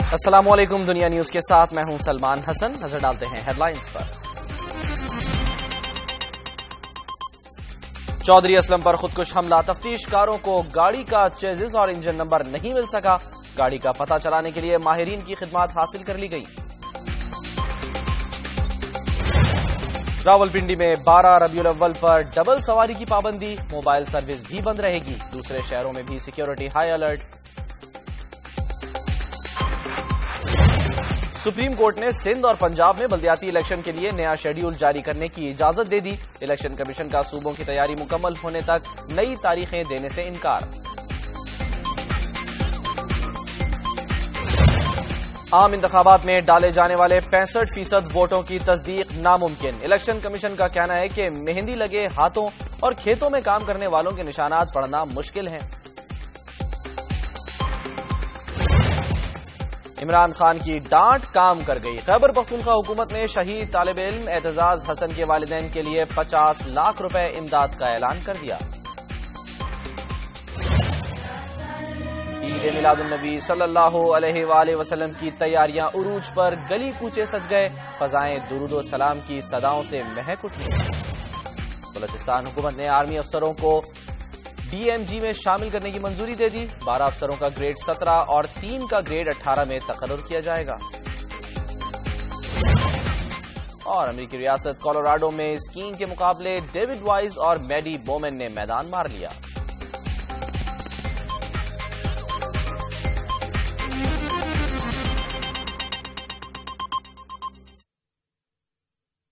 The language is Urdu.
السلام علیکم، دنیا نیوز کے ساتھ میں ہوں سلمان حسن۔ نظر ڈالتے ہیں ہیڈ لائنز پر۔ چودھری اسلم پر خودکش حملہ، تفتیش کاروں کو گاڑی کا چیزز اور انجن نمبر نہیں مل سکا، گاڑی کا پتہ چلانے کے لیے ماہرین کی خدمات حاصل کر لی گئی۔ راولپنڈی میں 12 ربیع الاول پر ڈبل سواری کی پابندی، موبائل سروس بھی بند رہے گی، دوسرے شہروں میں بھی security high alert. Supreme court نے سندھ اور پنجاب میں بلدیاتی الیکشن کے لیے نیا شیڈیول جاری کرنے کی اجازت دے دی، الیکشن کمیشن کا صوبوں کی تیاری مکمل ہونے تک نئی تاریخیں دینے سے انکار۔ عام انتخابات میں ڈالے جانے والے 65% ووٹوں کی تصدیق ناممکن، الیکشن کمیشن کا کہنا ہے کہ مہندی لگے ہاتھوں اور کھیتوں میں کام کرنے والوں کے نشانات پڑھنا مشکل ہیں۔ عمران خان کی ڈانٹ کام کر گئی، خیبر پختونخوا حکومت نے شہید طالب علم اعتزاز حسن کے والدین کے لیے 50 لاکھ روپے امداد کا اعلان کر دیا۔ عید میلاد النبی صلی اللہ علیہ وآلہ وسلم کی تیاریاں عروج پر، گلی کوچے سج گئے، فضائیں درود و سلام کی صداؤں سے مہک اٹھی۔ بلوچستان حکومت نے آرمی افسروں کو ڈی ایم جی میں شامل کرنے کی منظوری دے دی، 12 افسروں کا گریڈ 17 اور 3 کا گریڈ 18 میں تقرر کیا جائے گا۔ اور امریکی ریاست کولوراڈو میں اسکیئنگ کے مقابلے ڈیوڈ وائز اور میڈی بومن نے میدان مار لیا۔